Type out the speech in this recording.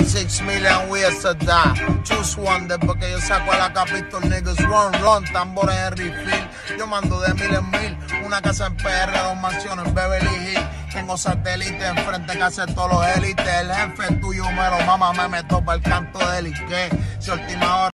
6 million ways to die. Choose one, después que yo saco a la capital, niggas run, tambores en refill. Yo mando de 1000 en 1000, una casa en PR, 2 mansiones en Beverly Hills. Tengo satélite enfrente que hace todos los élites. El jefe tuyo me lo mama, me meto para el canto del Ike. Si última hora